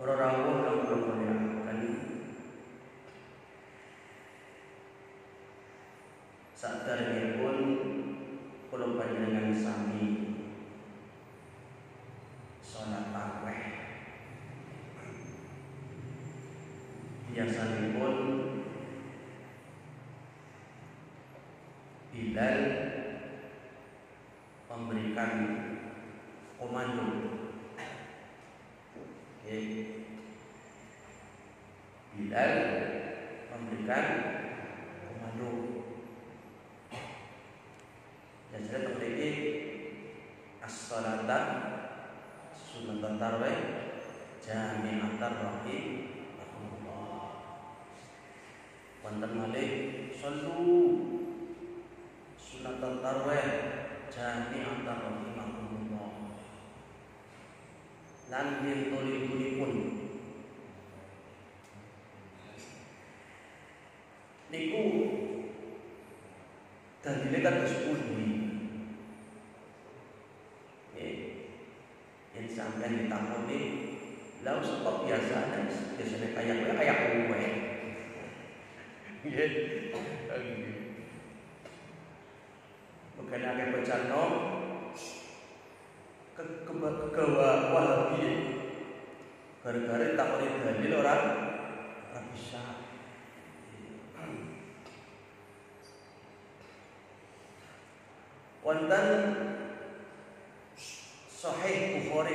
Para rawuh kang kula mulyakaken, saderengipun kula panjenengan sami salat tarawih. Biasanipun Bilal memberikan komando. Bilal memberikan komando. Dan saya terpilih as-salata sunatan tarawih jami'atan rahim rahimahullah. Wonten malih sallu sunatan tarawih jami'atan rahimahullah. Lan yen tulipun niku dadine kados pundi? Yen sampeyan ditakoni, lha sebab biasanya kayak kowe. Nggih. Bukan akeh bacano kegawa Wahabi. Gara-gara takoni dalil ora bisa. Wonten Sahih Bukhari,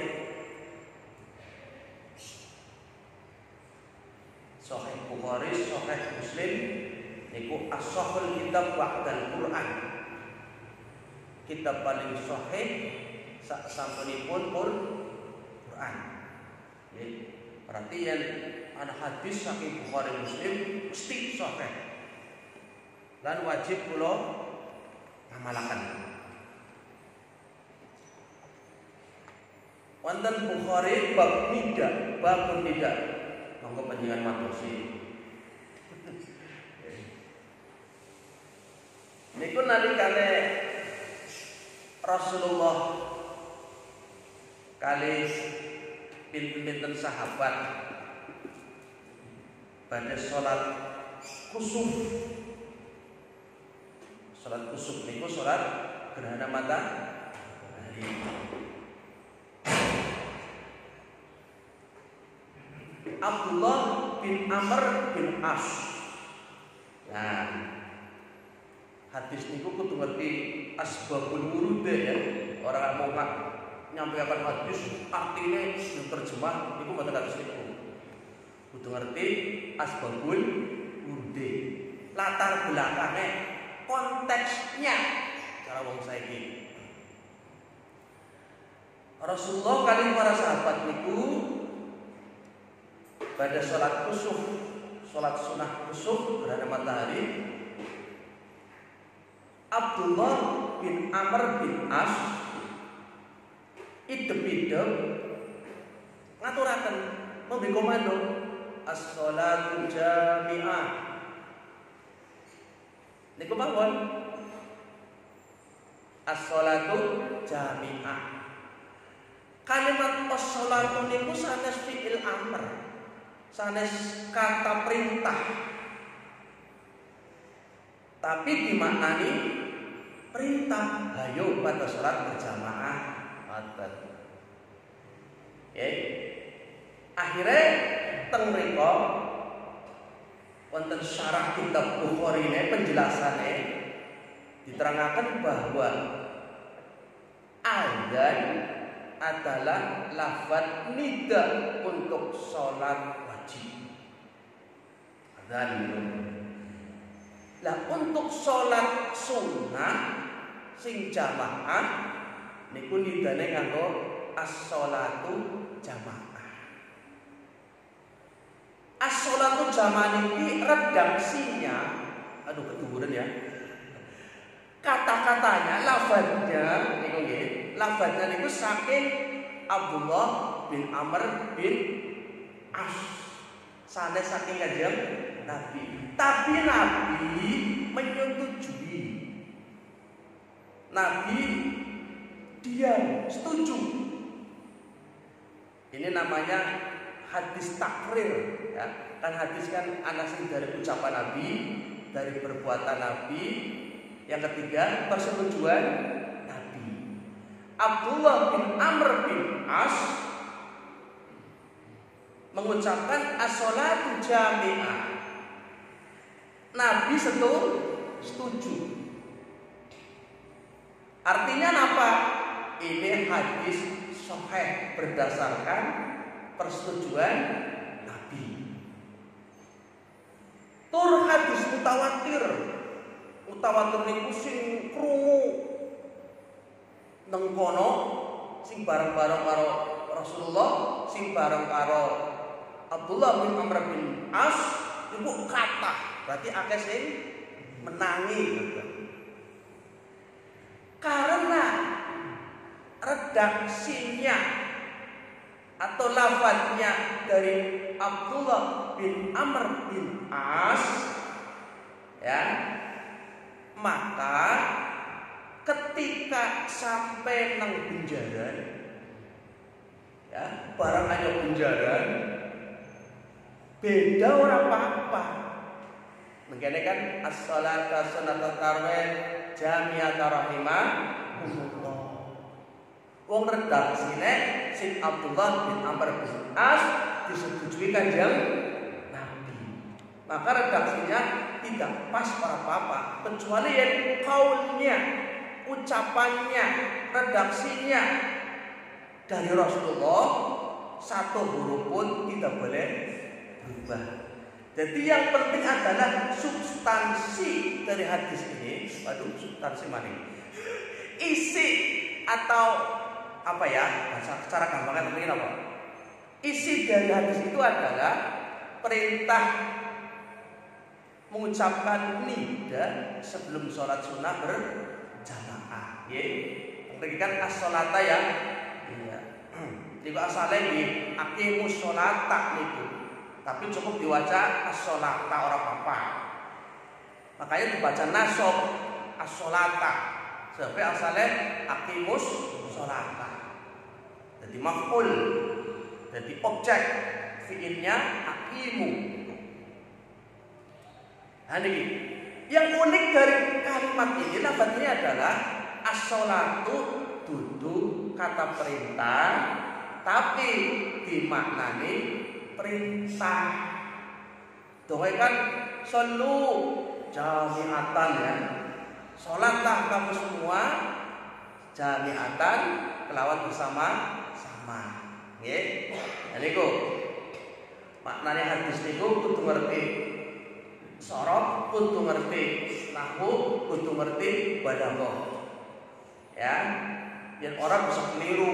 Sahih Bukhari, Sahih Muslim niku as-sahihul kitab ba'dal Quran. Kitab paling sahih sak sampunipun Quran. Nggih. Berarti yen ana hadis saking Bukhari Muslim mesti sahih. Lan wajib kula ngamalaken. Wonten Bukhari bab nida, bab nida. Monggo panjenengan madosi. Niku nalikane Rasulullah kali pinten-pinten sahabat pada salat kusuf. Salat kusuf niku salat gerhana matahari. Abdullah bin Amr bin As. Nah, hadis niku kudu ngerti asbabul wurud ya. Orang mau nyampaikan hadis artinya terjemah niku mboten kados niku. Kudu ngerti asbabul wurud. Latar belakangnya, konteksnya cara wong saiki. Rasulullah kali para sahabat niku pada sholat kusuf, sholat sunnah kusuf gerhana matahari, Abdullah bin Amr bin As idep-idep ngaturaken memberi komando as-sholatu jami'ah. Niku mawon as-sholatu jami'ah. Kalimat as-sholatu niku sanes fi'il amr, sanes kata perintah, tapi dimaknani perintah. Ayo pada sholat berjamaah. Akhirnya teng mriko wonten syarah kitab Bukhari ini penjelasannya diterangkan bahwa azan adalah lafaz nida untuk sholat wajib. Azan itu. Lah untuk sholat sunnah sing jamaah niku nidane nganggo as-sholatu jamaah. As-sholatu jamaah niki redaksinya, aduh keduren ya. Kata-katanya, lafadznya niku nggih. Lafadznya niku saking Abdullah bin Amr bin As. Sanes saking Kanjeng Nabi. Tapi Nabi menyetujui. Nabi diam, setuju. Ini namanya hadis takrir, ya. Kan hadis kan anasin dari ucapan Nabi, dari perbuatan Nabi. Yang ketiga persetujuan Nabi. Abdullah bin Amr bin As mengucapkan as-sholatu jami'ah. Nabi setuju. Artinya apa? Ini hadis sahih berdasarkan persetujuan Nabi. Tur hadis mutawatir. Mutawatir niku sing krungu nang kono sing bareng-bareng karo Rasulullah, sing bareng karo Abdullah bin Amr bin As iku kathah. Berarti akeh sing menangi gitu. Karena redaksinya atau lafadznya dari Abdullah bin Amr bin As, ya, maka ketika sampai nang benjaran, ya, barang aja benjaran, beda orang apa-apa. Mengene kan as-sholata sunnatul tarawih jami'at rahimahullah. Wong redaksine Sing Abdullah bin Amr bin As disetujui Kanjeng Nabi. Maka redaksinya tidak pas para apa, kecuali yang kaulnya, ucapannya, redaksinya dari Rasulullah satu huruf pun tidak boleh berubah. Jadi yang penting adalah substansi dari hadis ini. Waduh, substansi mana? Isi atau apa ya? Secara gampangnya penting apa? Isi dari hadis itu adalah perintah mengucapkan nida sebelum sholat sunnah berjamaah. Ya, kan as-sholata ya. Iya. Jika asalnya di aqimus sholata itu. Tapi cukup diwaca as-sholata orang apa. Makanya dibaca nasab as-sholata. Sebab asalnya aqimus sholata. Jadi maf'ul. Jadi objek fi'ilnya aqimu. Nah ini yang unik dari kalimat ini lafadznya adalah as-sholatu duduk kata perintah tapi dimaknani perintah. Doa kan solu jami'atan ya. Sholatlah kamu semua jami'atan kelawan bersama-sama. Nggih. Nah niku maknane hadis niku kudu ngerti sorot, kudu ngerti nahwu, kudu ngerti balaghah. Ya. Biar orang bisa keliru.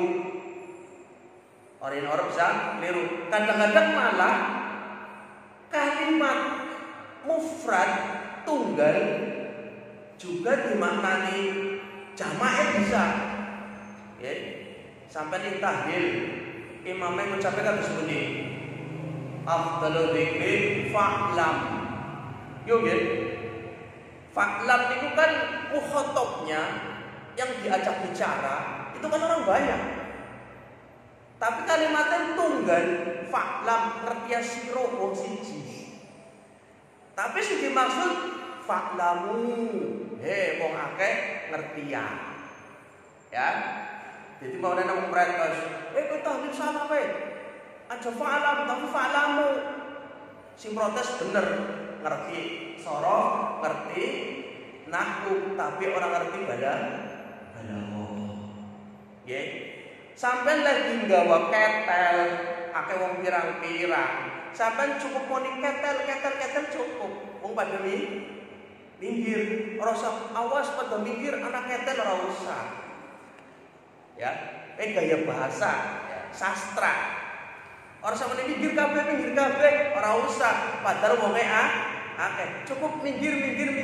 Orang bisa keliru. Kadang-kadang malah kalimat mufrad tunggal juga dimaknani jamaah bisa. Ya. Sampai di tahlil imamnya mengucapkan seperti afdalul dzikri fa'lam. Yo nggih. Fa'lam itu kan mukhatabnya yang diajak bicara itu kan orang banyak. Tapi kalimatnya tunggal fa'lam ngerti sira wong siji. Tapi sing dimaksud fa'lamu wong akeh ngertian. Ya. Jadi mau nang umrat kowe tahlil salah kowe. Aja fa'lam tapi fa'lamu. Sing protes bener ngerti sorof, ngerti nahwu tapi orang ngerti balaghah. Nggih. Sampai lagi nggawa ketel, akeh wong pirang-pirang. Sampai cukup muni ketel cukup. Wong pada minggir, ora usah awas pada minggir anak ketel ora usah. Ya, gaya bahasa, ya, sastra. Ora usah muni minggir kabeh, ora usah. Padahal wong akeh. Cukup minggir.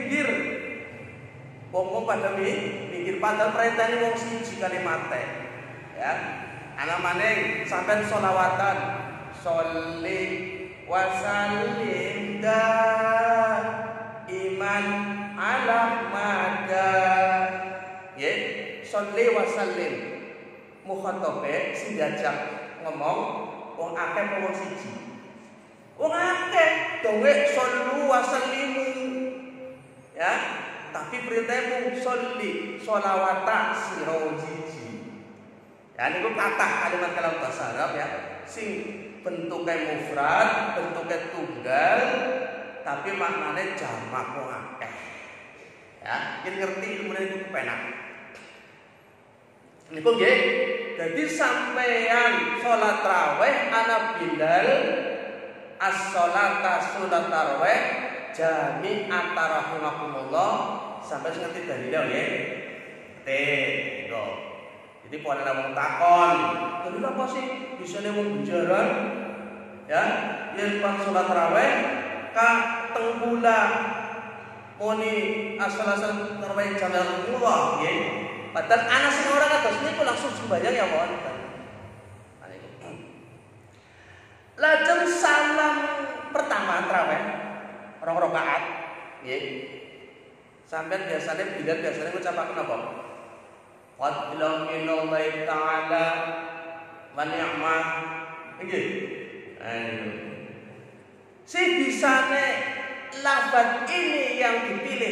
Wong pada minggir padahal perintahane wong siji kalimate. Ya, ana maneh sampean sholawatan sholli wa sallim da iman ala mada. Ya, sholli wa sallim mukhatabe sing diajak ngomong Wong akeh apa wong siji? Wong akeh, donge sallu wa sallimu. Ya, tapi perintahmu sholli sholawata sira siji. Ya niku kathah kalimat kalam bahasa Arab ya. Sing bentuknya mufrad, bentuknya tunggal, tapi maknanya jamak wong akeh. Ya, kita ngerti ilmune niku kepenak. Niku nggih. Jadi sampeyan salat tarawih ana Bilal as-sholata salat tarawih jami'at rahimakumullah sampai ngerti dalile nggih. Niku. Jadi pola wong takon, "Dalil apa sih bisane wong bujaran?" Ya, yen pas salat tarawih ka tenggula muni as-sholata tarawih jami'at rahimakumullah nggih. Padahal anak sing ora kados niku langsung sembahyang ya wonten. Lajeng salam pertama tarawih 2 rakaat nggih. Sampeyan biasane ngucapaken apa? Fadlan minallahi ta'ala wa ni'mah. Nggih. Si bisane lafaz ini yang dipilih.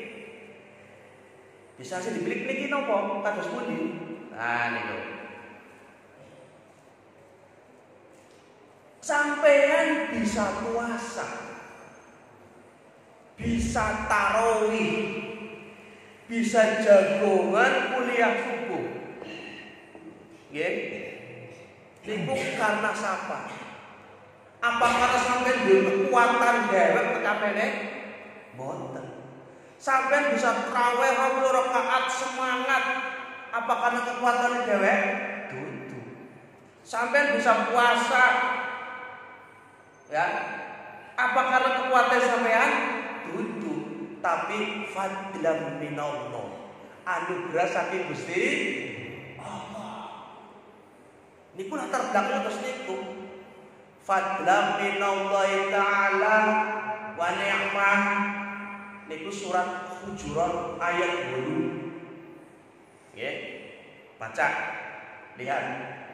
Bisa sih dipilih niki napa? Kados pundi? Nah niku. Sampeyan bisa puasa, bisa tarawih, bisa jagongan kuliah subuh. Nggih. Niku karena sapa? Apa karena sampeyan duwe kekuatan dhewek tekapene? Mboten. Sampai bisa tarawih 2 rakaat semangat. Apa karena kekuatan dhewek? Dudu. Sampai bisa puasa. Ya. Apa karena kekuatan sampean? Dudu. Tapi fadlan minallah. Anugerah saking Gusti Allah. Niku latar belakang terus niku. Fadlan minallahi ta'ala wa ni'mah. Niku surat Hujurat ayat 8. Nggih. Baca. Lihat.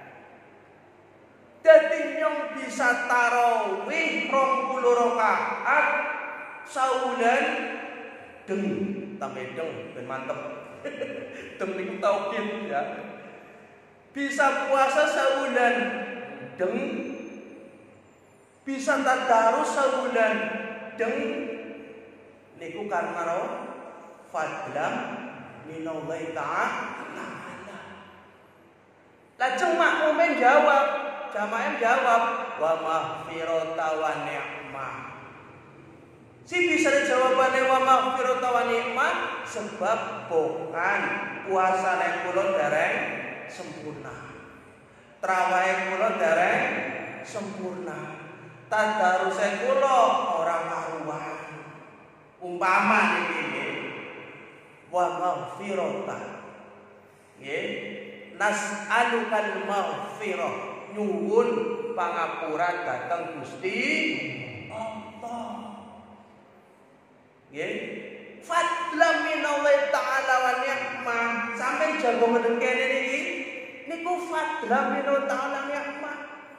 Dadi nyong bisa tarawih 20 rakaat saulan deng tambah deng ben mantep. Deng niku tauhid ya. Bisa puasa saulan deng. Bisa tadarus saulan deng. Niku karena fadlan minallahi ta'ala. Lajeng makmume jawab, jamaah jawab, wa maghfirata wa ni'mah. Si bisa jawabannya wa maghfirata wa ni'mah sebab bukan puasane kula dereng sempurna. Tarawih kula dereng sempurna. Tadaruse kula ora karuan. Umpama niki wa maghfirata nggih nas'alukal maghfirah nyuwun pangapura dhateng Gusti Allah nggih fadlan minallahi ta'ala wa ni'mah sampeyan jago menen kene niki niku fadlan minallahi ta'ala ni'mah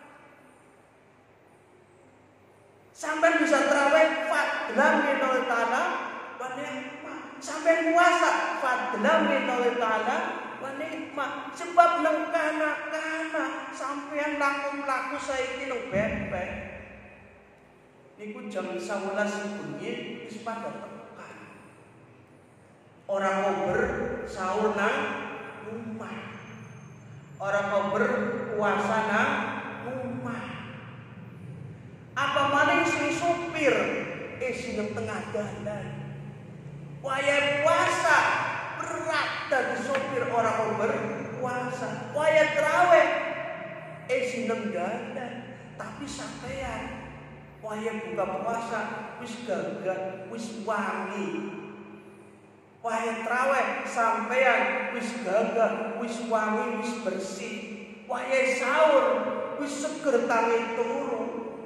sampai bisa tarawih fadlan minallahi ta'ala wa ni'mah. Sampai puasa fadlan minallahi ta'ala wa ni'mah. Sebab nang kana-kana sampeyan laku saiki nang bebek. Niku jam 11 bengi wis padha tekan. Ora ngober sahur nang rumah. Ora ngober puasa nang rumah. Apa maning sing supir sing tengah dalan. Waya puasa berat dadi supir orang berpuasa. Waya tarawih sing dalan. Tapi sampean waya buka puasa wis gagah, wis wangi. Waya tarawih sampean wis gagah, wis wangi, wis bersih. Waya sahur wis seger tangi turu.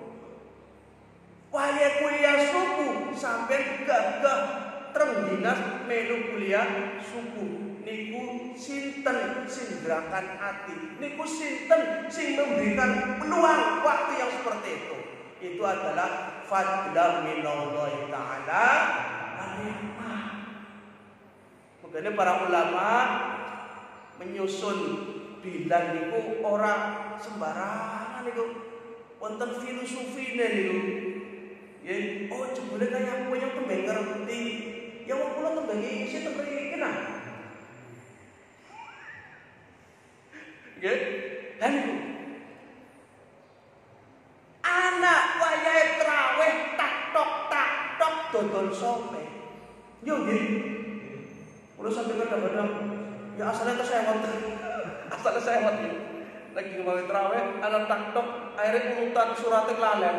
Waya kuliah subuh sampai gagah terengginas melu kuliah subuh niku sinten sing gerakan hati, niku sinten sing memberikan peluang waktu yang seperti itu. Itu adalah fadlan minallahi ta'ala wa ni'mah. Makanya para ulama menyusun bilan niku orang sembarangan niku. Wonten filosofine niku. Ya, oh jebule kaya punya tembeng ngerti. Ya wong kula tembenge isi temriki nah. Nggih. Dan anak wayahe traweh tak tok dodol sompe. Yo nggih. Kula sampe kadang-kadang ya asalnya kesewot. Asalnya sewot ya. Lagi ngomongin traweh, anak tak tok akhirnya urutan surat lalen.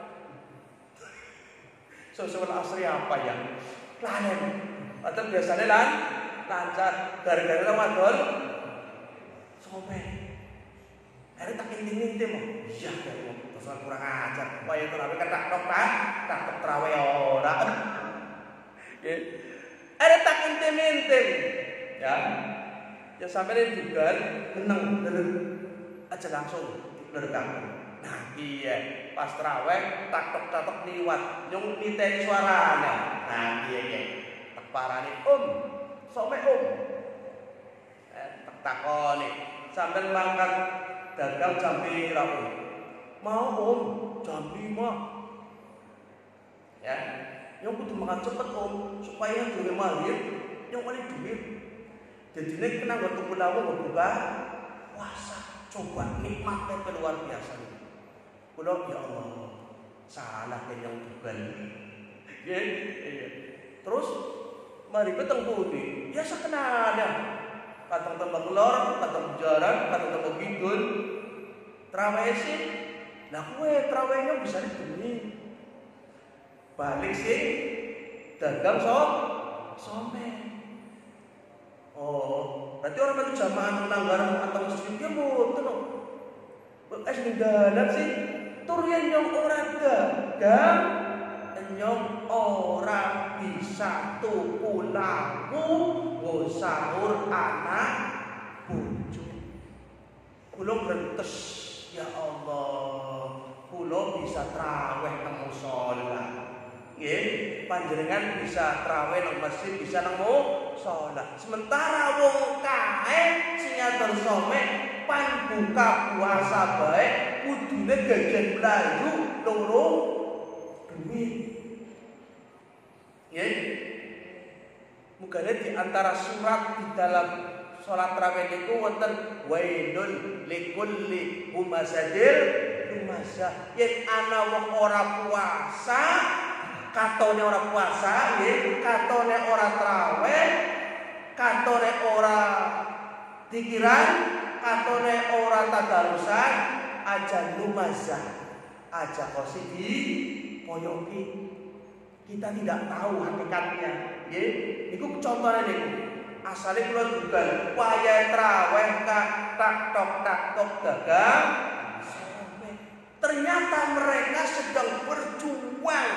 Sesuatu asri apa ya? Lalen. Atau biasanya lancar gara-gara Ramadan sompe. Akhirnya tak intim-intim mau. Iya ya, pasal kurang ajar. Wah itu tapi tak tok traweh ora. Ya. Akhirnya tak intim-intim. Ya. Ya sampai juga meneng aja langsung direkam. Nah iya pas traweh tak liwat nyung niteni suarane. Nah iya tak parani sampe tak takoni sampai mangkat dagang jam pira mau jam 5 ya nyung kudu makan cepet supaya durung maghrib nyung oleh duit. Jadi ini kena waktu pulau buka puasa. Coba nikmatnya luar biasa. Pulau ya Allah salah yang bukan. Ya, terus mari ketemu budi. Ya sekenanya. Kadang tembak lor, kadang jaran, kadang tembak gidul. Traweh sih. Nah kue trawehnya bisa dibeli. Balik sih dagang sompe. Oh, berarti orang itu jamaah pelanggaran atau muslim dia boten kok. Es dalan sih turian yang ora dagang, nyong ora bisa tuku laku, go sahur anak bojo. Kulo brentes ya Allah, kulo bisa traweh nang musala. Nggih, panjenengan bisa traweh nang masjid, bisa nang salat. Sementara wong kae sing ngatur some pan buka puasa bae kudune gajian mlayu loro duit. Nggih. Mugane di antara surat di dalam salat tarawih niku wonten wailul likulli humazadir humazah. Yen ana wong ora puasa katone ora puasa, nggih, katone ora traweh, katone ora pikiran, katone ora tadarusan, aja lumazah, aja kosidi poyoki. Kita tidak tahu hakikatnya, nggih. Niku contohnya niku. Asale kula dugal wayahe traweh tak tok dagang. Ternyata mereka sedang berjuang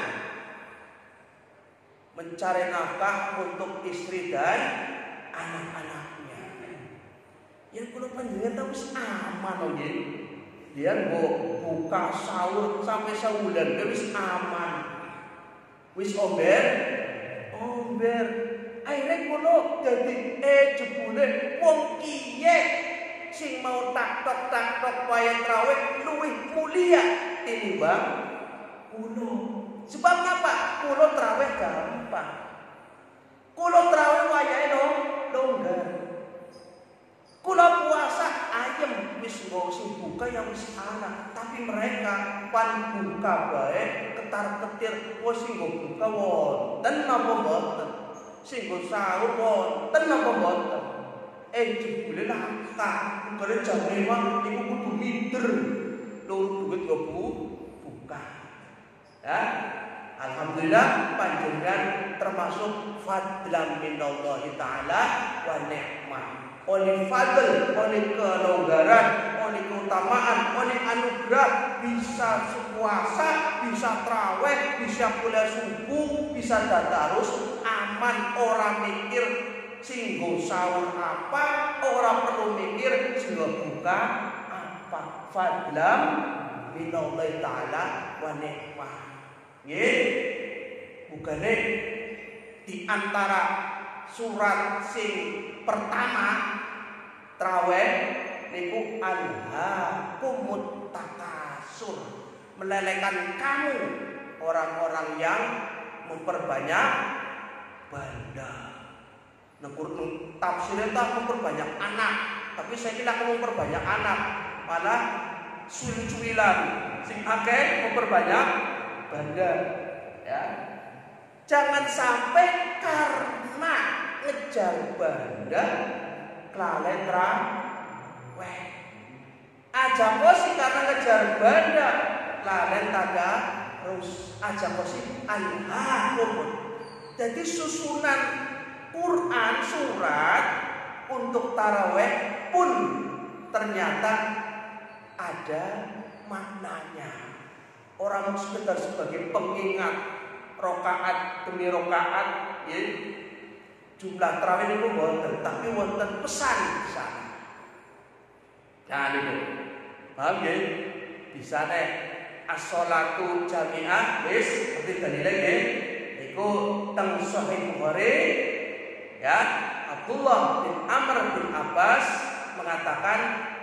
mencari nafkah untuk istri dan anak-anaknya. Yang kulo panjenengan tahu wis aman lho nggih. Dia buka sahur sampai sebulan wis aman. Wis omber. Akhirnya kulo jadi jebule wong kiye sing mau tak tok wayah traweh luwih mulia tinimbang kulo. Sebab apa? Kulo traweh gampang. Kulo traweh wayahe longgar. Kulo puasa ayem wis nggo sing buka yang wis anak, tapi mereka pan buka bae ketar-ketir wis sing nggo buka wonten napa mboten. Sing nggo sahur wonten napa mboten. Jebule langkah kare jam 5 iku kudu mider. Lho duit nggo buka. Ya, alhamdulillah panjenengan termasuk fadlan minallahi ta'ala wa ni'mah. Oleh fadl, oleh kelonggaran, oleh keutamaan, oleh anugerah bisa puasa, bisa traweh, bisa kuliah subuh, bisa tadarus, aman, orang mikir singgo sahur apa, ora perlu mikir singgo buka apa. Fadlam minallahi ta'ala wa nikmah. Nggih. Bukane di antara surat sing pertama traweh niku alhaakumut takasur, melelehkan kamu orang-orang yang memperbanyak benda. Tafsirnya tak memperbanyak anak, tapi saya kira kamu memperbanyak anak, malah cuil-cuilan sing akeh memperbanyak benda. Ya. Jangan sampai karena ngejar benda kelalen traweh. Aja kosi karena ngejar benda kelalen tadarus. Aja kosi alhaakum. Jadi susunan Quran surat untuk taraweh pun ternyata ada maknanya. Orang sekedar sebagai pengingat rokaat demi rokaat, ya, jumlah tarawih itu wonten, tapi wonten pesan di sana. Nah itu, paham ya? Di sana as-sholatu jami'ah, wis seperti dalile nggih. Niku teng Sahih Bukhari, ya, Abdullah bin Amr bin Abbas mengatakan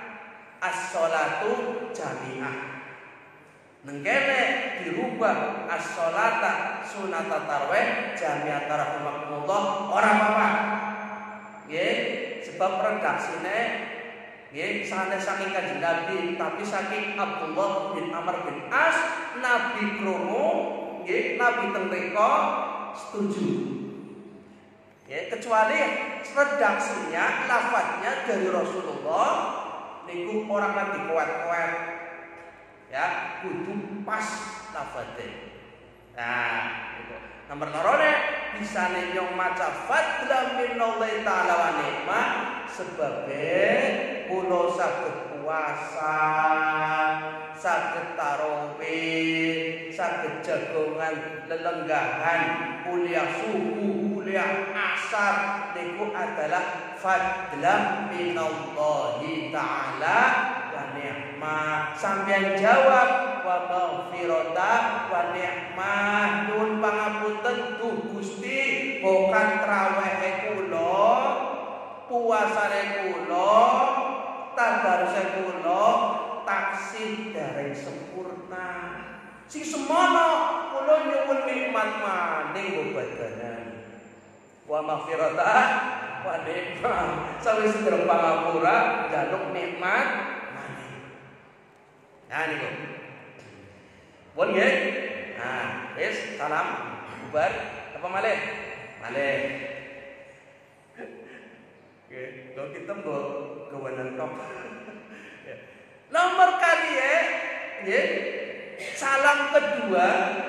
as-sholatu jami'ah. Nengkene dirubah as-sholata sunata tarawih jami'ah rahimakumullah ora apa-apa. Nggih, sebab redaksine nggih saking Kanjeng Nabi, tapi saking Abdullah bin Amr bin As, Nabi krungu, nggih, Nabi teng mriko setuju. Nggih, kecuali redaksinya, lafadznya dari Rasulullah niku ora nganti kuat-kuat. Ya, kudu pas lafadznya. Nah, itu. Nomor lorone bisa nyong maca fadlan minallahi ta'ala wa nikmah sebagai kula saged puasa, saged tarawih, saged jagongan lelenggahan, kuliah subuh, kuliah asar niku adalah fadlan minallahi ta'ala wa nikmah. Sampeyan jawab wa maghfirata wa nikmah, nyuwun pangapunten Duh Gusti, bukan traweh kula, puasane kula, tadaruse kula taksih dereng sempurna. Sing semono kula nyuwun nikmat maning badanan. Wa maghfirata wa nikmah, sawise dereng pangapura jaluk nikmat maning. Nah niku. Pun nggih. Nah, wis salam bubar apa malih? Malih. Oke, kalau kita go kewenang tok. Nomor kali ya, salam kedua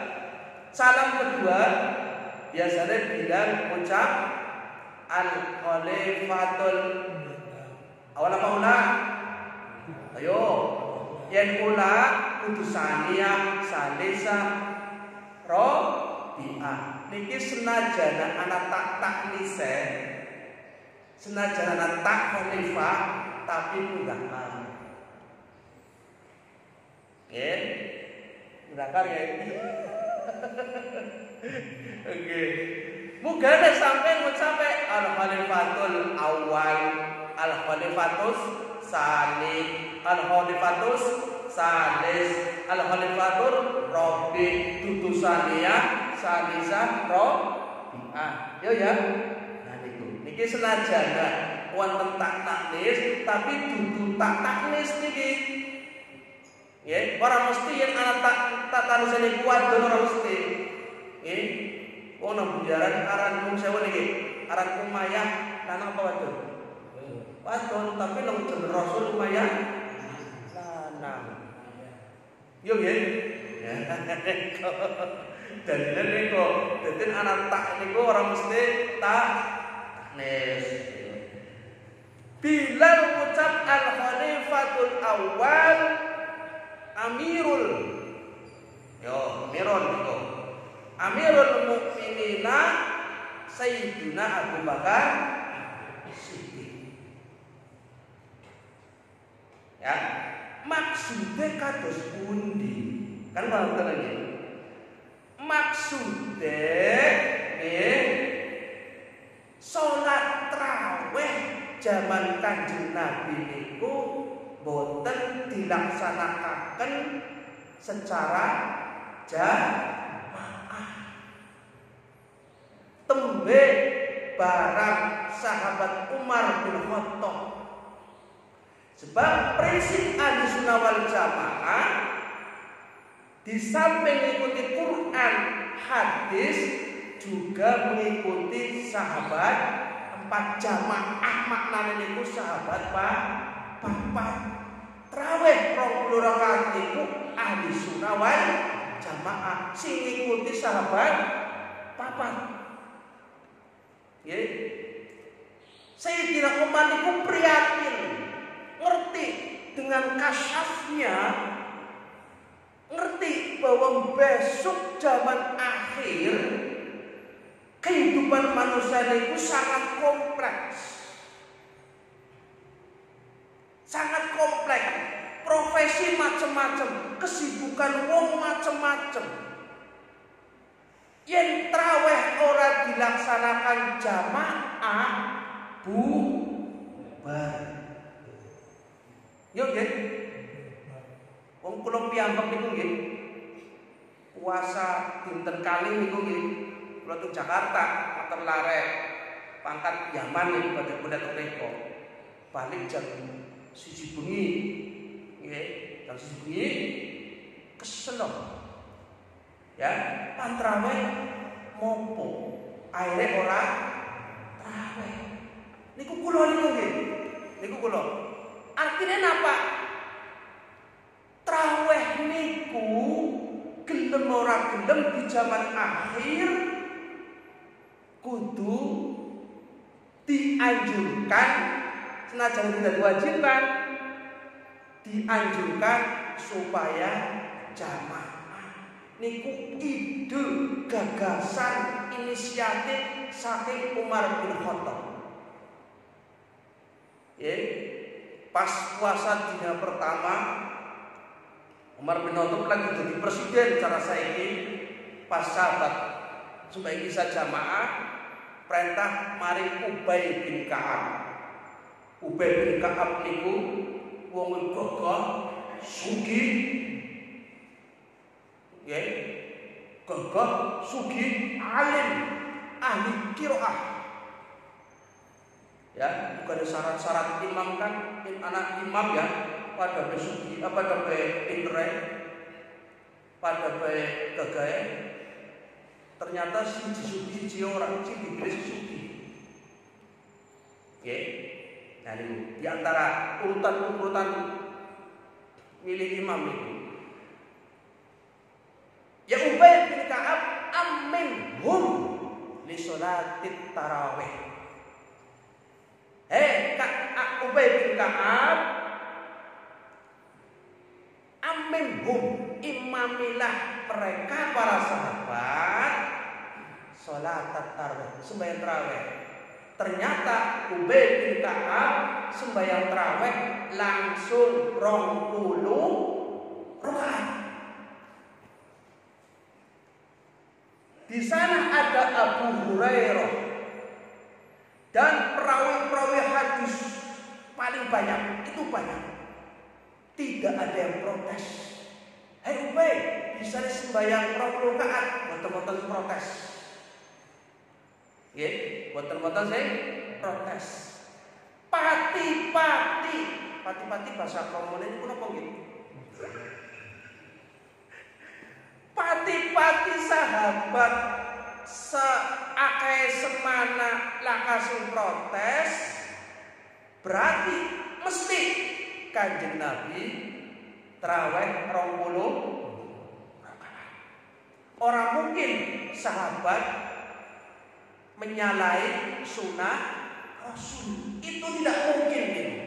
biasanya bilang ucap al-khalifatul awal apa ulah? Ayo, yang ulah kudusaniyah salisa robiah. Niki senajan anak taknise, senajan anak tak khalifah, tapi mudzakkar. Ya, mudzakkar ya. Oke. Mugane sampai al-khalifatul awal, al-khalifatus sani, al-khalifatus salis, al-khalifatur rabi, tutusaniyah salisah robiah. Yo ya. Nah niku. Niki senajan wonten tak taknis, tapi dudu tak taknis niki. Nggih, ora mesti yen ana tak tanisane kuat ora mesti. Nggih. Wong nang bujaran aran mung sewu niki. Aran Umayyah lanang apa wadon? Wadon, tapi nang jeneng Rasul Umayyah lanang. Yo nggih. Ya. Dalile niku, dadi anak tak niku ora mesti tak taknis. Bilal ucap al-khalifatul awal amirul. Yo, amirul niku. Amirul mukminina Sayyidina Abu Bakar sithik. Ya, maksudnya kados pundi? Kan ngoten iki. Maksudnya salat tarawih zaman Kanjeng Nabi niku boten dilaksanakaken secara jamaah. Tembe barang sahabat Umar bin Khattab. Sebab prinsip Ahlussunnah wal Jamaah di samping mengikuti Quran, hadis juga mengikuti sahabat 4 jamaah. Maknane niku sahabat papat. Traweh 20 rakaat niku Ahlussunnah wal Jamaah sing ngikuti sahabat papat. Nggih. Sayyidina Umar niku prihatin, ngerti dengan kasyafnya, ngerti bahwa besok zaman akhir kehidupan manusia itu sangat kompleks. Sangat kompleks. Profesi macam-macam, kesibukan wong macam-macam. Yen traweh ora dilaksanakan jamaah bubar. Yo nggih. Wong kula piyambak niku nggih. Puasa dinten kalih niku nggih. Kula teng Jakarta, matur larek pangkat Yaman niku pada teko. Balik jam 1 bengi. Nggih, jam 1 bengi keselok. Ya, pantraweh mopo. Aire ora traweh. Niku kula niku nggih. Niku kula. Artinya napa? Traweh niku gelem ora gelem di zaman akhir kudu dianjurkan, senajan tidak diwajibkan, dianjurkan supaya jamaah. Niku ide, gagasan, inisiatif saking Umar bin Khattab. Ya, pas puasa dina pertama Umar bin Khattab lagi jadi presiden cara saiki, pas sahabat supaya bisa jamaah perintah maring Ubay bin Ka'ab. Ubay bin Ka'ab niku wong gagah sugih. Ya, gagah sugih, alim, ahli qiraah. Ya, bukan ada syarat-syarat imam kan, anak imam ya, pada besugi, pada pintere, pada gagahe. Ternyata si disugi orang, si dipilih sugi. Oke, nah ini di antara urutan milih imam itu. Ya Ubay bin Ka'ab aminhum li sholatit tarawih. Ubay bin Ka'ab aminhum, imamilah mereka para sahabat sholat tarawih, sembahyang tarawih. Ternyata Ubay bin Ka'ab sembahyang tarawih langsung 20 rakaat. Di sana ada Abu Hurairah dan perawi-perawi hadis paling banyak, itu banyak. Tidak ada yang protes. Hei Ubay, bisa sembahyang 20 rakaat, boten-boten protes. Nggih, boten-boten sing protes. Pati-pati bahasa komune niku napa nggih? Pati-pati sahabat seakeh semana lakasing protes, berarti mesti Kanjeng Nabi tarawih 20 rakaat. Orang mungkin sahabat menyalahi sunnah Rasul, itu tidak mungkin.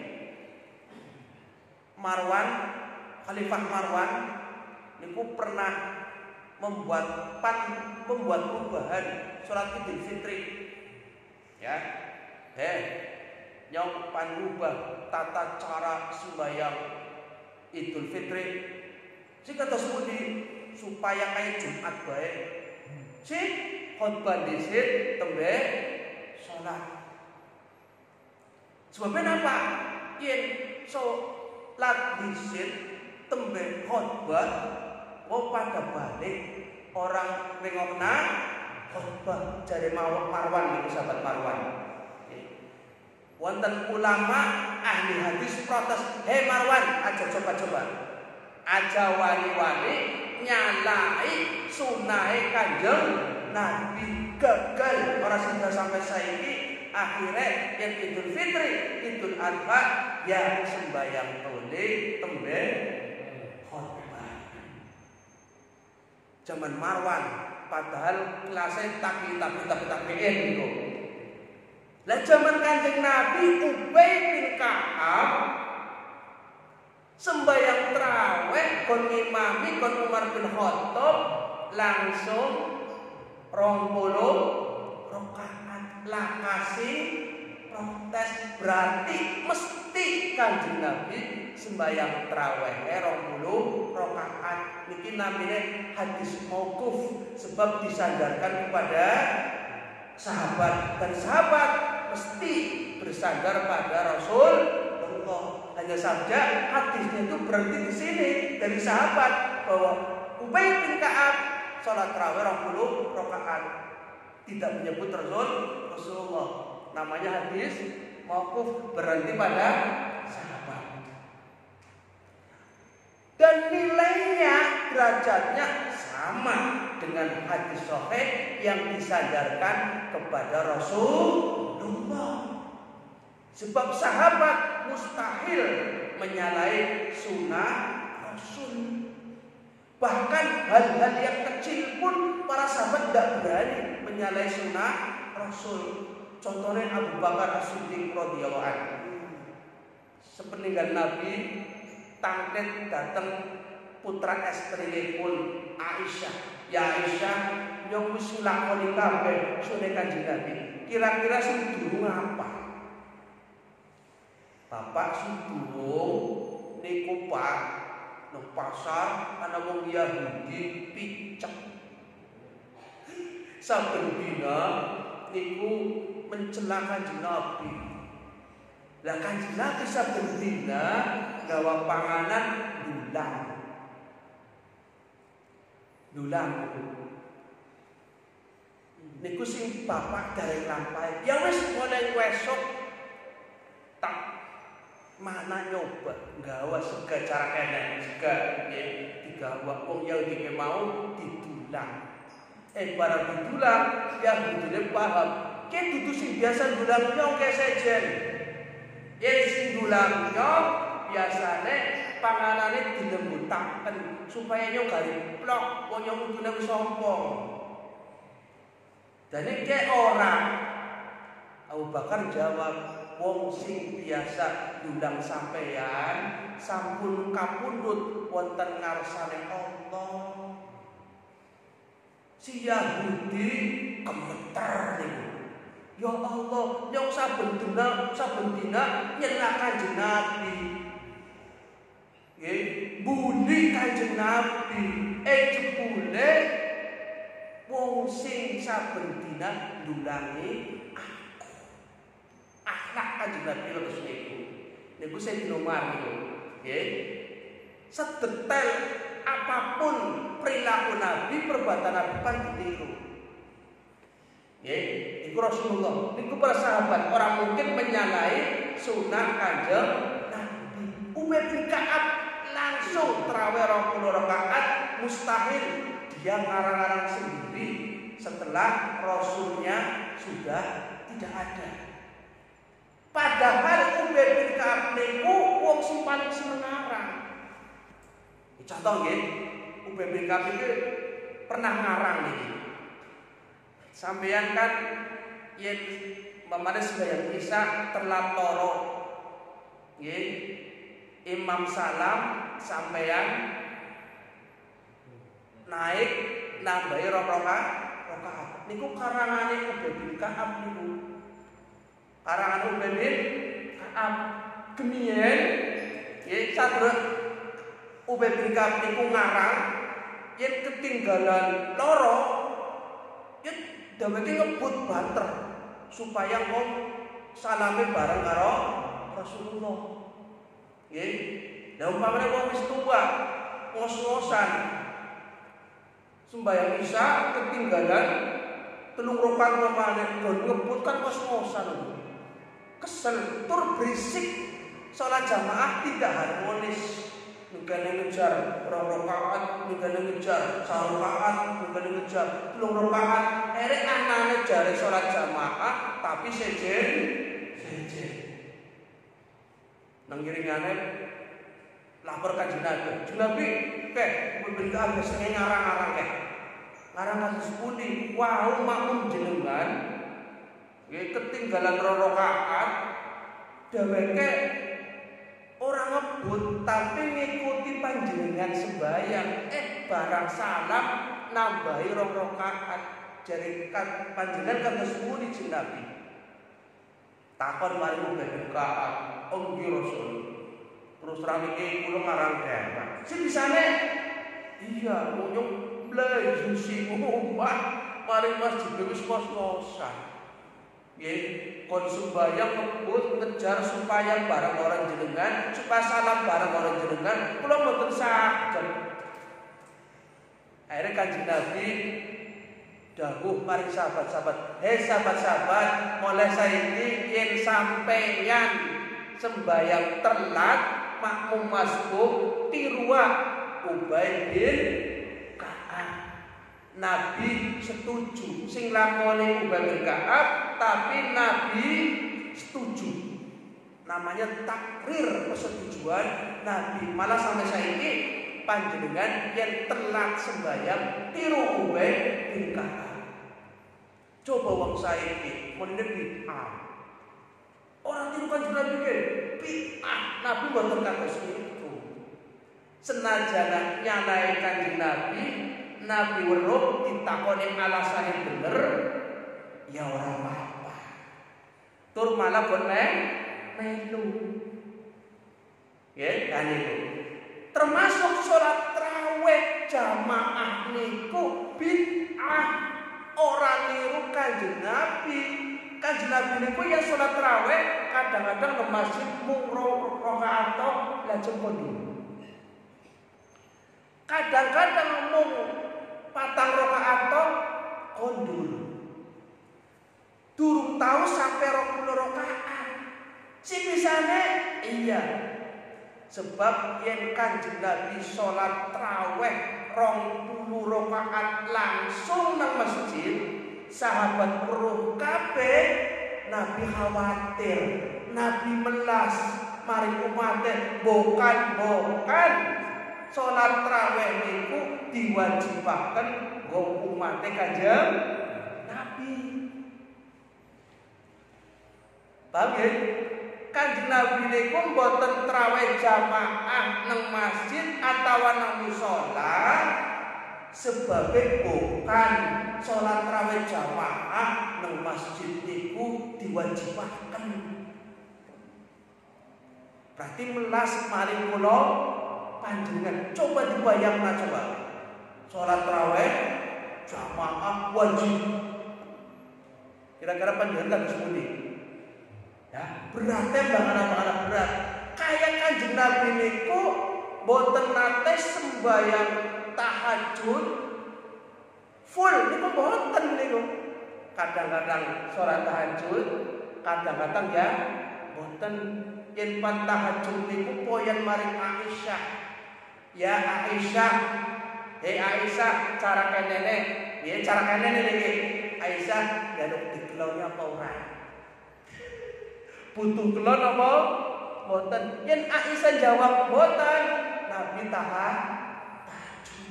Khalifah Marwan niku pernah membuat perubahan sholat Idul Fitri. Ya, nyong panubah tata cara sembahyang Idul Fitri. Sing tersebut supaya kayak Jumat baik. Si khotbah dhisik tembe salat. Sebabnya apa? Yen salat dhisik tembe khotbah kok pada balik orang nengokna khotbah jare Marwan niku sahabat Marwan. Wonten ulama ahli hadis protes, "Hei Marwan, aja coba-coba. Aja wani-wani nyalai sunahe Kanjeng Nabi, gagal ora sida sampai saiki akhirnya yang Idul Fitri, Idul Adha yang sembahyang tole tembe khotbah." Zaman Marwan padahal kelasnya tabi'in gitu. Lah zaman Kanjeng Nabi Ubay bin Ka'ab sembahyang tarawih kon ngimami kon Umar bin Khattab langsung 20 rakaat. Lakasi protes berarti mesti Kanjeng Nabi sembahyang tarawih 20 rakaat. Niki namine hadis mauquf sebab disandarkan kepada sahabat dan sahabat mesti bersandar pada Rasulullah. Hanya saja hadisnya itu berhenti di sini dari sahabat bahwa Ubay bin Ka'ab salat tarawih 20 rakaat, tidak menyebut Rasulullah. Namanya hadis mauquf, berhenti pada sahabat. Dan nilainya derajatnya sama dengan hadis sahih yang disandarkan kepada Rasulullah. Sebab sahabat mustahil menyalahi sunnah Rasul. Bahkan hal-hal yang kecil pun para sahabat tidak berani menyalahi sunnah Rasul. Contohnya Abu Bakar As-Siddiq radhiyallahu anhu. Sepeninggal Nabi tanglet datang putra estri pun Aisyah. Ya Aisyah, nyong wis lakoni kabeh sune Kanjeng Nabi. Kira-kira sing durung apa? Bapak sing durung niku Pak nang pasar ana wong Yahudi picek. Saben dina niku mencela Kanjeng Nabi. Lah Kanjeng Nabi saben dina gawa panganan dulang niku sing bapak dari lampai. Ya wis mulai esok tak mana nyoba gawa sega cara enak sega digawa wong Yahudi mau didulang. Barang didulang Yahudi paham ke dudu sing biasa dulang nyong ke sejen. Yen sing dulang nyong biasane panganane dilembutaken supaya nyong gak plok wong nyong kudune wis sompong. Dene ke orang Abu Bakar jawab, wong sing biasa ndang sampeyan sampun kapundhut wonten ngarsane Allah. Si Yahudi gemeter niku. Ya Allah, nyong saben dina nyenak Kanjeng Nabi. Nggih, buni Kanjeng Nabi. Jebule wong sing saben dina ndulangi aku. Akhlak Kanjeng Nabi terus niku. Niku Sayyidina Umar niku. Nggih. Sedetail apapun perilaku Nabi, perbuatan Nabi pan ditiru. Nggih, iku Rasulullah. Niku para sahabat orang mungkin menyalahi sunnah Kanjeng Nabi. Ubay bin Ka'ab langsung tarawih 20 rakaat mustahil dia ngarang-ngarang sendiri setelah Rasulnya sudah tidak ada. Padahal Ubay bin Ka'ab niku wong sing paling seneng ngarang. Contoh nggih, Ubay bin Ka'ab iki pernah ngarang niki. Sampeyan kan yen mamane sembahyang Isya telat loro. Nggih. Imam salam sampeyan naik nambahi rakaat. Niku karangane Ubay bin Ka'ab niku. Karangan Ubay bin Gemien ya sadra Ubay bin Ka'ab niku ngarang yen ketinggalan loro ya dheweke ngebut banter supaya wong salame bareng karo Rasulullah. Nggih. Lah umpamane wong wis tuwa, ngos-ngosan sembahyang Isya ketinggalan 3 rakaat umpamane ngebut kan ngos-ngosan. Kesel, tur berisik. Salat jamaah tidak harmonis. Nggane ngejar 2 rakaat, nggane ngejar 1 rakaat, nggane ngejar 3 rakaat. Erek anane jare salat jamaah tapi sejen. Nang ngiringane lapor Kanjeng Nabi. Nabi, Ubay Ka'ab sing ngarang-arang Ngarang kados pundi? Wau makmum jenengan nggih ketinggalan 2 rakaat dheweke ora ngebut tapi ngikuti panjenengan sembahyang. Barang salam nambahi 2 rakaat. Jare panjenengan kados pundi Kanjeng Nabi? Takon mari Ubay bin Ka'ab, "Om Rasul, terus terang iki kula ngarang daerah." Sing bisane iya nyuk mlebu sing omah mari masjid wis kos-kosan. Nggih, kon sembayang ngebut ngejar supaya bareng orang jenengan, supaya salam bareng orang jenengan, kula mboten saged. Akhirnya Kanjeng Nabi dawuh maring sahabat-sahabat, "Hei sahabat-sahabat, mulai saiki yen sampeyan sembayang telat makmum masbuk tiruwa Ubay bin Ka'ab." Nabi setuju sing lakoni Ubay bin Ka'ab, tapi Nabi setuju. Namanya takrir persetujuan Nabi. Malah sampai saiki panjenengan yang telat sembahyang tiru Ubay bin Ka'ab. Coba wong saiki menene bid'ah. Orang tiru Kanjeng Nabi ke bid'ah. Nabi mboten kados niku. Senajan nyanae Kanjeng Nabi weruh ditakoni alasane bener, ya ora apa-apa. Tur malah boten melu. Ya, kan itu. Termasuk sholat tarawih jamaah niku bid'ah. Ora niru Kanjeng Nabi. Kanjeng Nabi niku ya sholat tarawih kadang-kadang ke masjid mung rakaat lajeng kondur. Kadang-kadang mung 4 rakaat kondur. Durung tahu sampai 20 rakaat. Si bisane iya. Sebab yen Kanjeng Nabi sholat tarawih 20 rakaat langsung nang masjid, sahabat weruh kabeh, Nabi khawatir, Nabi melas, mari umate bokan sholat tarawih niku diwajibaken nggo umate Kanjeng Nabi. Paham ya? Kanjeng Nabi niku mboten tarawih jamaah nang masjid atawa nang musala sebabe bukan salat tarawih jamaah nang masjid niku diwajibaken. Berarti melas maring kula panjenengan coba dibayangna coba. Salat tarawih jamaah wajib. Kira-kira panjenengan kados pundi? Ya, beratnya banget berat. Kayak Kanjeng Nabi niku boten nate sembahyang tahajud full niku boten niku. Kadang-kadang sholat tahajud, kadang-kadang ya boten. Yen pan tahajud niku poyan maring Aisyah. Ya Aisyah, Aisyah cara kenene, ya cara kenene niki. Aisyah jaluk dikeloni apa ora? Butuh kelon apa? Boten. Yen Aisyah jawab boten, Nabi tahajud.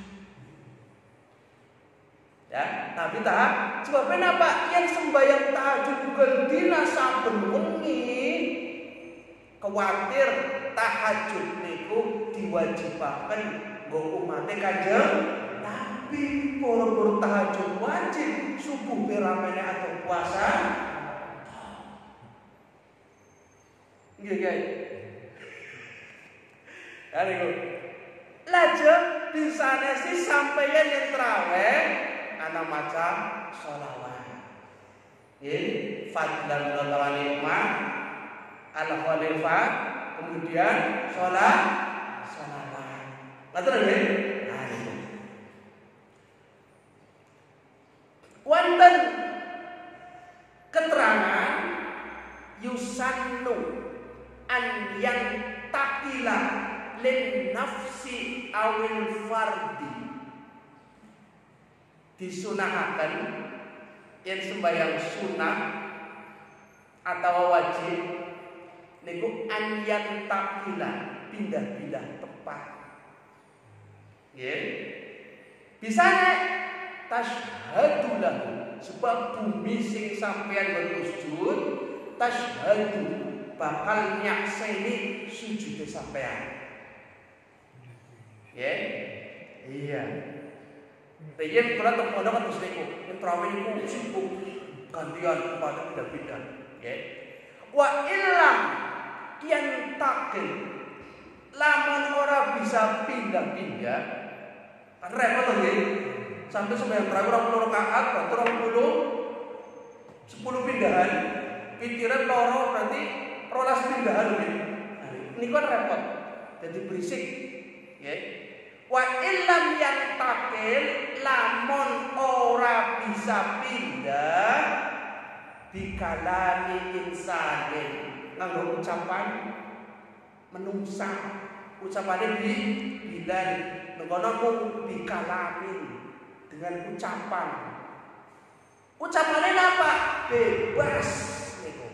Ya, Nabi tahajud. Sebab kenapa? Yen sembahyang tahajud gendina saben wengi, kuwatir tahajud niku diwajibaken nggo umate Kanjeng Nabi. Poro-poro tahajud wajib, subuh beramene atau puasa. Nggih, guys. Niku. Lajeng disane si sampeyan yen traweh ana maca sholawat. Nggih, fadlan wa nikmah al-khalifah, kemudian sholawat. Ngaten nggih? Wonten keterangan yusannu an yang takila lin nafsi awil fardi, disunahaken yen sembahyang sunah atau wajib niku an yang takila, pindah-pindah tempat. Nggih. Bisane tashhadu lahu, sebab bumi sing sampeyan bersujud tashhadu bakal nyakseni sujude sampeyan. Ya, iya. Riyen kula teng pondok terus niku, entrawih niku sibuk gantian kepada pindah-pindah. Ya. Wa illam yang takil, lamun ora bisa pindah-pindah, kan repot nggih. Sampai sembahyang tarawih 20 rakaat, batur 10 pindahan, pikiran loro berarti 12 pindahan gitu. Ini kan repot, jadi berisik. Ya. Wa illam yang takil, lamun ora bisa pindah, bikalami insanin, nganggo ucapan menungsa, ucapannya bilan, ngono mung bikalami, dengan ucapan. Ucapannya apa? Bebas niku.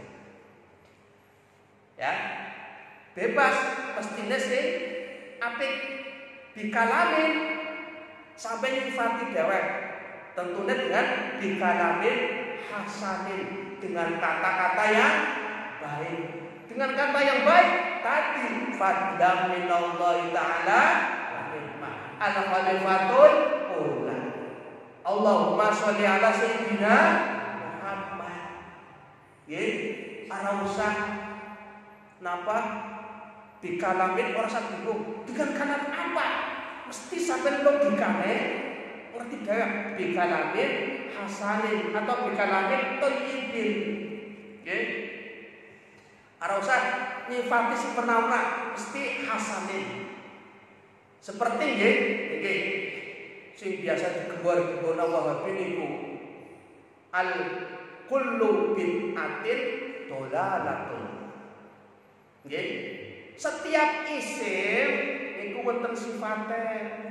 Ya. Bebas mestine sing apik bikalamin sampai nyifati dhewek. Tentunya dengan bikalamin hasanin, dengan kata-kata yang baik. Dengan kata yang baik tadi fadlan minallahi ta'ala wa nikmah al-khalifatul ula. Allahumma sholli ala sayyidina Muhammad. Nggih, ora usah napa dikalamin ora usah bingung. Dengan kalam apa? Mesti sampai logikane ngerti dhewe. Dikalamin hasanin atau dikalamin thayyibin. Nggih. Ora usah nyifati si pernah mesti hasanin. Seperti nggih, sing biasa digebar-gebar Wahabi niku al kullu bid'atin dolalatun. Nggih. Setiap isim niku wonten sifate.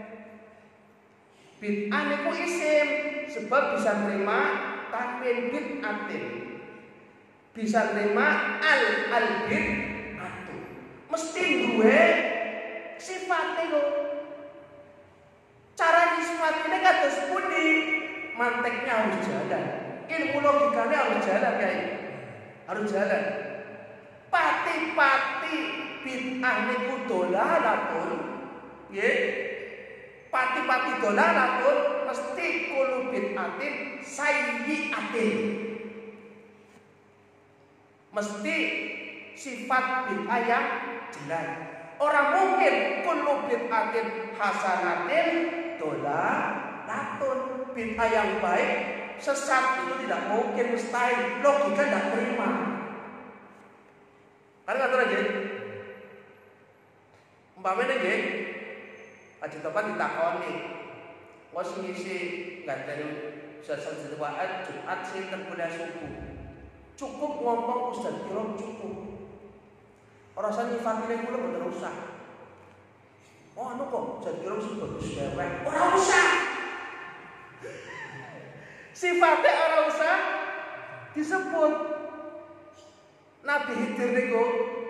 Bid'ah niku isim sebab bisa nerima tanwin bid'atin. Bisa nerima al bid'atu. Mesti duwe sifate kok. Cara disifatinya kados pundi, manteknya harus jalan, ilmu logikanya harus jalan guys, harus jalan. Pati-pati bid'ah niku dolalatun, nggih. Pati-pati dolalatun mesti kulo bid'atin sayyi'atin. Mesti sifat bid'ah yang jelas. Orang mungkin kulo bid'atin hasanatin dolalatun, bid'ah yang baik sesat itu tidak mungkin, mustahil, logika tidak terima. Karena kata lagi, umpamanya nggih, Haji Topan ditakoni, wes ngisi ganteng sesat jadwal Jumat sinten kuliah subuh. Cukup ngomong Ustaz kira cukup. Ora usah nyifatine kula mboten usah. Oh anu kok Ustaz kira sing bagus dewek. Ora usah. Sifatnya ora usah disebut. Nabi Khidir niku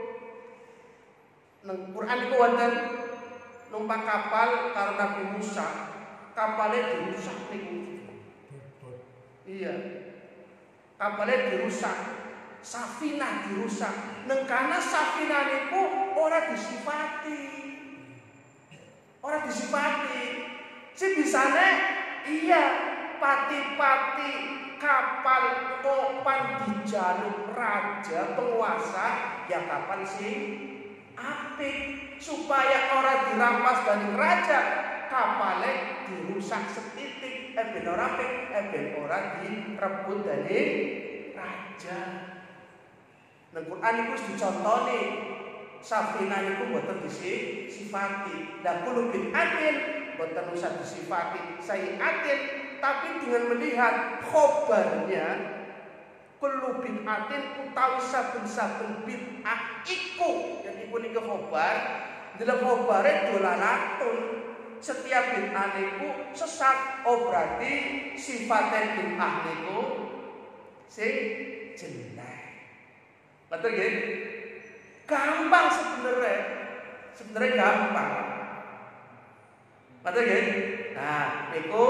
nang Quran niku wonten numpak kapal karo Nabi Musa. Kapalnya dirusak niku. Iya. Kapalnya dirusak. Safinah dirusak. Nang kana safinah niku ora disifati. Ora disifati. Si bisane iya pati-pati kapal topan dijaluk raja penguasa, ya kapan sih apik supaya orang dirampas dari raja, kapalnya dirusak setitik, ben ora apik, ben ora direbut dari raja. Nang Quran iku dicontoni Safinah niku mboten disifati. Lah kulo bin adil mboten usah disifati sayiatin, tapi dengan melihat khobarnya kulo bin adil utawi saben-saben bid'ah iku, yang iku niku khobar, dalam khobare dolanatun. Setiap bid'ah niku sesat, oh berarti sifatnya bid'ah niku sing jelek. Betul nggih? Gampang sebenarnya gampang. Betul nggih? Nah, niku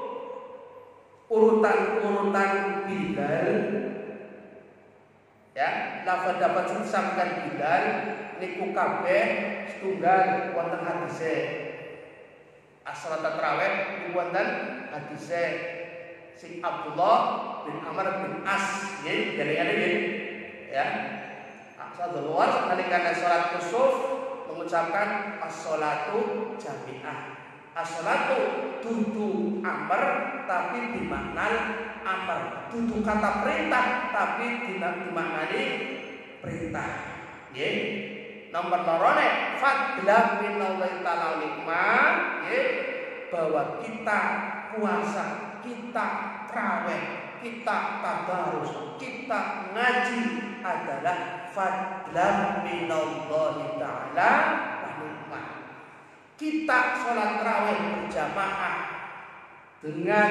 urutan Bilal, ya, lafaz dapat disampaikan Bilal niku kabeh setunggal wonten hadise. As-salat tarawih niku wonten hadise sing Abdullah bin Amr bin As, nggih, dalilane nggih. Ya, Rasulullah nalikane salat kusuf mengucapkan as-salatu jami'ah. As-salatu dudu amr tapi dimakna amr, dudu kata perintah tapi dimaknani perintah. Nggih. Nomor lorone fadlan minallahi ta'ala nikmah, nggih, bahwa kita puasa, kita traweh, kita tadarus, kita ngaji adalah fadlan minallahi ta'ala wa nikmah. Kita sholat tarawih berjamaah dengan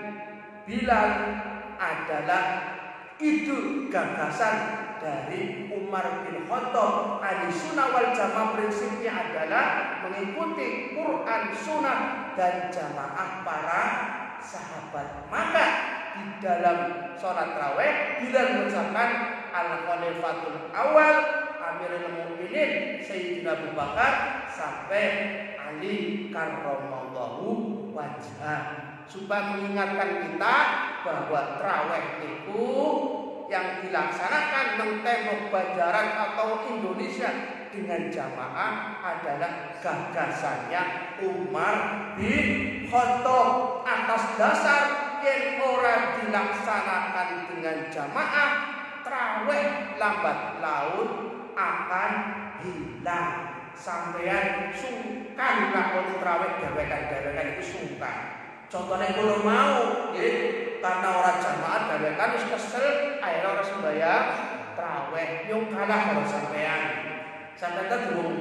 Bilal adalah ide gagasan dari Umar bin Khattab. Ahlussunnah wal Jamaah prinsipnya adalah mengikuti Quran, Sunnah dan jamaah para sahabat. Maka di dalam sholat tarawih Bilal mengucapkan al-khalifatul awal Amirul Mukminin Sayyidina Abu Bakar sampai Ali karramallahu wajhah, supaya mengingatkan kita bahwa tarawih itu yang dilaksanakan di tembok Banjaran atau Indonesia dengan jamaah adalah gagasannya Umar bin Khattab. Atas dasar yang ora dilaksanakan dengan jamaah, tarawih lambat laun akan hilang. Sampeyan sungkan lakoni tarawih dewekan itu sungkan. Contohnya kalau mau, nggih, karena orang jamaah dewekan wis kesel, akhirnya orang sembahyang tarawih yo kalah karo sampeyan. Sampeyan ta durung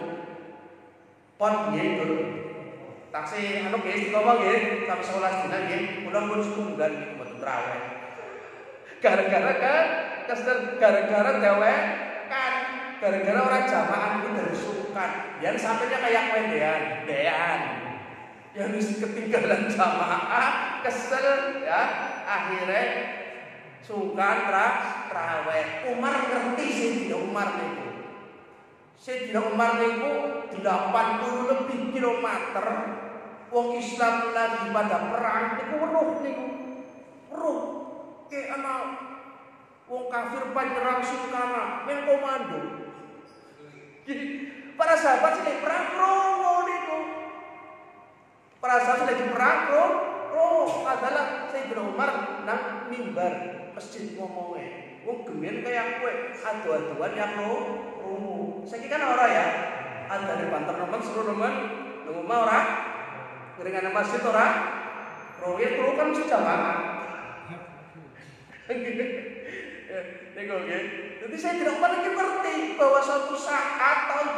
pon nggih dulu. Taksi anu nggih istiqomah nggih, sampai 11 dina nggih, kula pun setunggal mboten tarawih. Gara-gara kan kesel, gara-gara dewekan, gara-gara orang jamaah itu dari sungkan. Yang sampainya kayak wedean. Yang ketinggalan jamaah, kesel ya, akhirnya sungkan tarawih. Umar ngerti Sayyidina Umar niku. Sayyidina Umar niku 80 lebih kilometer wong Islam lagi pada perang niku weruh niku. Weruh ke ana wong kafir panyerang sungkana men komando. Para sahabat sedang perang romo niku. Para sahabat sedang perang romo adalah Sayyidina Umar nang mimbar masjid ngomongnya. Wong gemen kayak kowe adu-aduan yang romo. Saiki kan ora ya. Ada di banter nemen seru nemen nang omah ora. Keringan masjid ora. Rowe kulo kan jamaah. Niku nggih. Jadi saya tidak pernah ngerti bahwa suatu saat tahun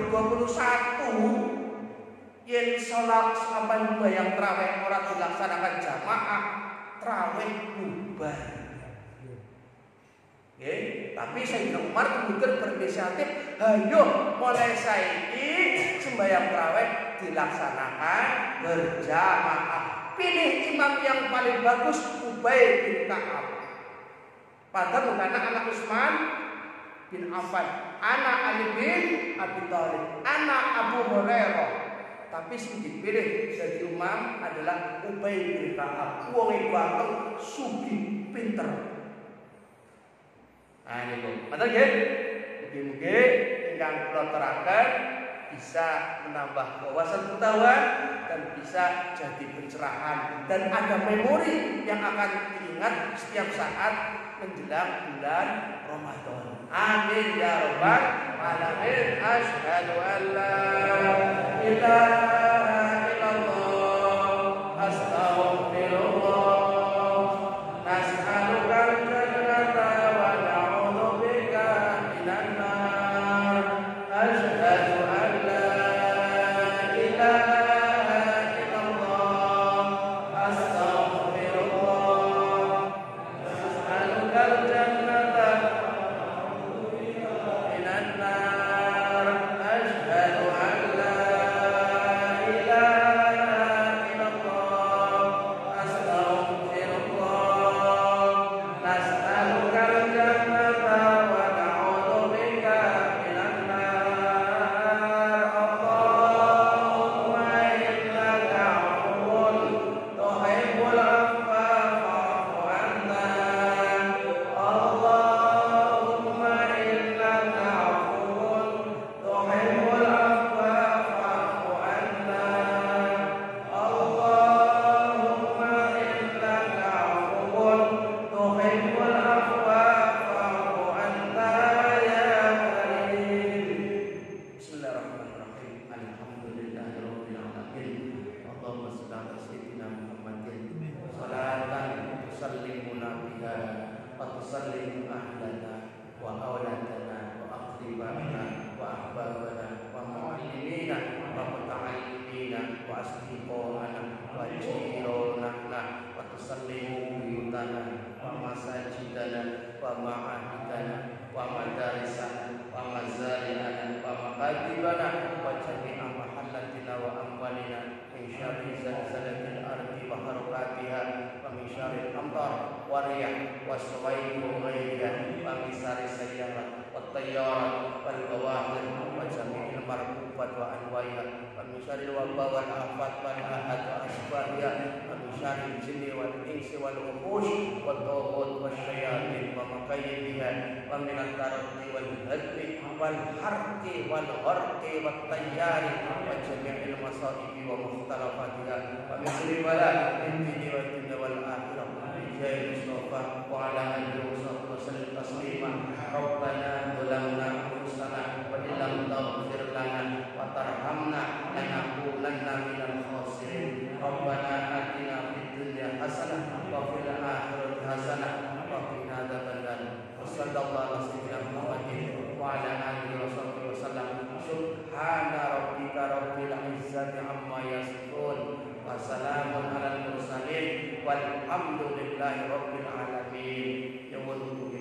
2021 yang sholat sembahyang tarawih orang dilaksanakan jamaah, tarawih bubar. Tapi Sayyidina Umar kemudian berinisiatif, ayo mulai saiki sembahyang tarawih dilaksanakan berjamaah. Pilih imam yang paling bagus, Ubay bin Ka'ab. Padahal bukan anak Utsman bin Affan, anak Ali bin Abi Thalib, anak Abu Hurairah. tapi sing dipilih jadi imam adalah Ubay bin Ka'ab. Wong iku ganteng, sugih, pinter. Nah niku. Mboten nggih? Mugi-mugi ingkang kula teraken bisa menambah wawasan pengetahuan dan bisa jadi pencerahan dan ada memori yang akan diingat setiap saat menjelang bulan Ramadan. Amin ya rabbal alamin. Asyhadu an la ilaha illallah astaghfirullah nas'aluka al-jannata wa na'udzubika minan nar. Asyhadu an la ilaha illallah astaghfirullah nas'aluka al-jannata minan nar. Asyhadu an la ilaha illallah astaghfirullah nas'aluka al-jannata wa na'udzubika minan nar. Allahumma innaka 'afuwwun tuhibbul 'afwa fa'fu 'anna. Allahumma innaka 'afuwwun tuhibbul 'afwa fa'fu 'anna. Allahumma innaka 'afuwwun tuhibbul 'afwa fa'fu 'anna ya karim. Bismillahirrahmanirrahim. Alhamdulillahirabbil alamin. Allahumma shalli ala sayyidina Muhammadin salatan tusallimuna biha wa tusallimu ahlana wa auladana wa aqribana wa ahbabana wa mu'allimina wa muta'allimina wa asdiqana wa jironana wa tusallimu buyutana wa masajidana wa ma'ahidana wa madarisana wa mazari'ana wa maqadibana wa jami'a mahallatina wa amwalina min syarri zalzalatil ardi wa harakatiha wa min syarril amtar wa riyah wa suwaid wa ghairiha wa min syarri sayyarat wa tayyarat wal bawahir wa jami'il markubat wa anwaiha wa min syarril wabah wal afat wal ahad wa asbahiha wa min syarril jinni wal insi wal wuhush wa tawud wa syayatin wa maqayyidiha wa min al-tarqi wal hadmi wal harqi wal gharqi wat tayyari wa jami'il masaibi wa mukhtalafatiha wa min kulli bala'in fid dunya wal akhirah bi jahi Mustafa wa ala alihi wa sahbihi wa sallam taslima. Rabbana zalamna anfusana wa illam taghfir lana wa tarhamna lanakunanna minal khasirin. Rabbana atina fid dunya hasanah wa fil akhirati hasanah wa qina adzabannar. Sallallahu alaihi wasallam wa ala alihi wa sahbihi wa sallam. Subhana rabbika rabbil izzati amma yasifun wa salamun alal mursalin walhamdulillahi rabbil alamin. Ya